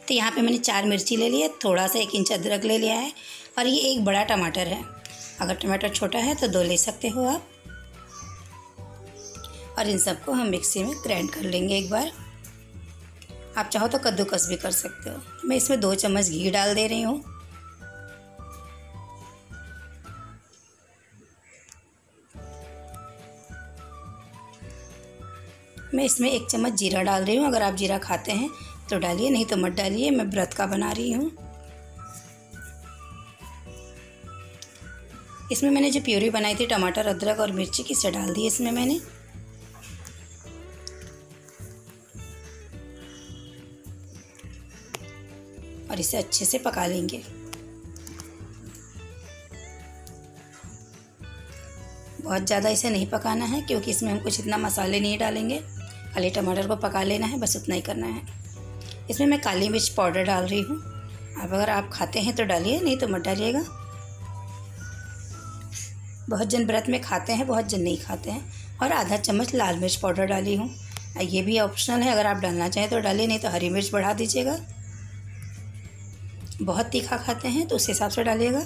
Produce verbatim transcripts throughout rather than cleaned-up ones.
तो यहाँ पे मैंने चार मिर्ची ले लिया, थोड़ा सा एक इंच अदरक ले लिया है और ये एक बड़ा टमाटर है। अगर टमाटर छोटा है तो दो ले सकते हो आप। और इन सबको हम मिक्सी में ग्राइंड कर लेंगे एक बार। आप चाहो तो कद्दूकस भी कर सकते हो। मैं इसमें दो चम्मच घी डाल दे रही हूँ। मैं इसमें एक चम्मच जीरा डाल रही हूँ। अगर आप जीरा खाते हैं तो डालिए, नहीं तो मत डालिए, मैं व्रत का बना रही हूँ। इसमें मैंने जो प्यूरी बनाई थी टमाटर अदरक और मिर्ची की, से डाल दी इसमें मैंने। और इसे अच्छे से पका लेंगे। बहुत ज़्यादा इसे नहीं पकाना है क्योंकि इसमें हम कुछ इतना मसाले नहीं डालेंगे, खाली टमाटर को पका लेना है, बस उतना ही करना है। इसमें मैं काली मिर्च पाउडर डाल रही हूँ। अब अगर आप खाते हैं तो डालिए, नहीं तो मत डालिएगा। बहुत जन व्रत में खाते हैं, बहुत जन नहीं खाते हैं। और आधा चम्मच लाल मिर्च पाउडर डाली हूँ। ये भी ऑप्शनल है, अगर आप डालना चाहें तो डालिए, नहीं तो हरी मिर्च बढ़ा दीजिएगा। बहुत तीखा खाते हैं तो उस हिसाब से डालिएगा।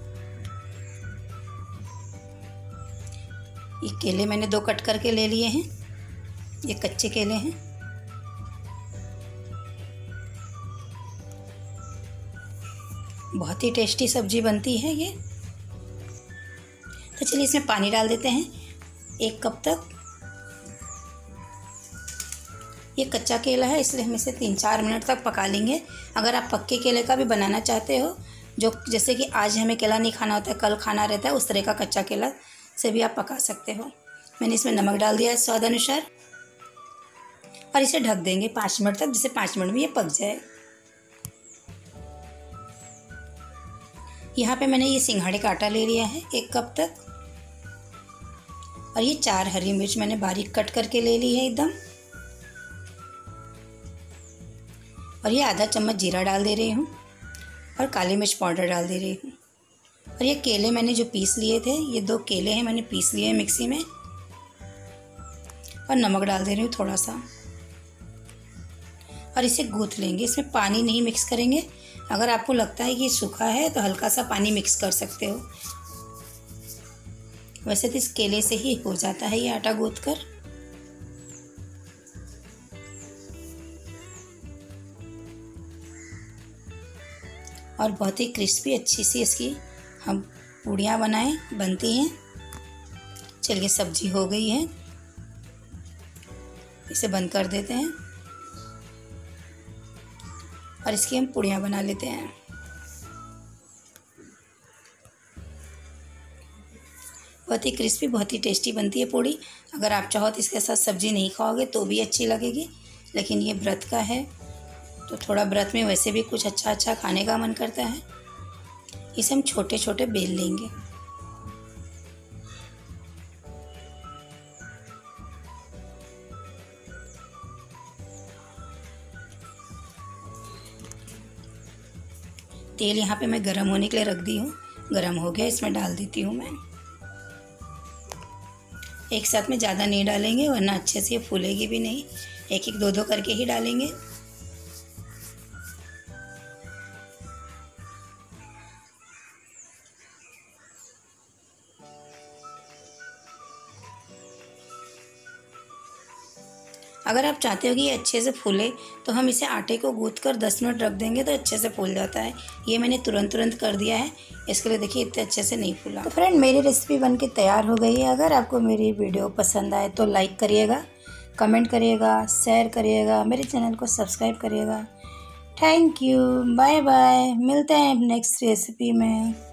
ये केले मैंने दो कट करके ले लिए हैं, ये कच्चे केले हैं। बहुत ही टेस्टी सब्जी बनती है ये। तो चलिए इसमें पानी डाल देते हैं एक कप तक। ये कच्चा केला है इसलिए हम इसे तीन चार मिनट तक पका लेंगे। अगर आप पक्के केले का भी बनाना चाहते हो, जो जैसे कि आज हमें केला नहीं खाना होता है, कल खाना रहता है, उस तरह का कच्चा केला से भी आप पका सकते हो। मैंने इसमें नमक डाल दिया है स्वाद अनुसार और इसे ढक देंगे पाँच मिनट तक, जिससे पाँच मिनट में ये पक जाए। यहाँ पे मैंने ये सिंघाड़े का आटा ले लिया है एक कप तक। और ये चार हरी मिर्च मैंने बारीक कट करके ले ली है एकदम। और ये आधा चम्मच जीरा डाल दे रही हूँ और काली मिर्च पाउडर डाल दे रही हूँ। और ये केले मैंने जो पीस लिए थे, ये दो केले हैं मैंने पीस लिए हैं मिक्सी में। और नमक डाल दे रही हूँ थोड़ा सा। और इसे गूँथ लेंगे, इसमें पानी नहीं मिक्स करेंगे। अगर आपको लगता है कि सूखा है तो हल्का सा पानी मिक्स कर सकते हो, वैसे तो इस केले से ही हो जाता है ये आटा गूँथ कर। और बहुत ही क्रिस्पी अच्छी सी इसकी हम पूड़ियाँ बनाएं बनती हैं। चलिए सब्जी हो गई है, इसे बंद कर देते हैं और इसकी हम पूड़ियाँ बना लेते हैं। बहुत ही क्रिस्पी, बहुत ही टेस्टी बनती है पूड़ी। अगर आप चाहो तो इसके साथ सब्जी नहीं खाओगे तो भी अच्छी लगेगी, लेकिन ये व्रत का है तो थोड़ा व्रत में वैसे भी कुछ अच्छा अच्छा खाने का मन करता है। इसे हम छोटे छोटे बेल लेंगे। तेल यहाँ पे मैं गरम होने के लिए रख दी हूँ। गरम हो गया, इसमें डाल देती हूँ मैं। एक साथ में ज़्यादा नहीं डालेंगे वरना अच्छे से ये फूलेगी भी नहीं, एक एक दो दो करके ही डालेंगे। अगर आप चाहते हो कि ये अच्छे से फूले तो हम इसे आटे को गूँथ कर दस मिनट रख देंगे तो अच्छे से फूल जाता है। ये मैंने तुरंत तुरंत कर दिया है, इसके लिए देखिए इतने अच्छे से नहीं फूला। तो फ्रेंड मेरी रेसिपी बनके तैयार हो गई है। अगर आपको मेरी वीडियो पसंद आए तो लाइक करिएगा, कमेंट करिएगा, शेयर करिएगा, मेरे चैनल को सब्सक्राइब करिएगा। थैंक यू, बाय बाय, मिलते हैं नेक्स्ट रेसिपी में।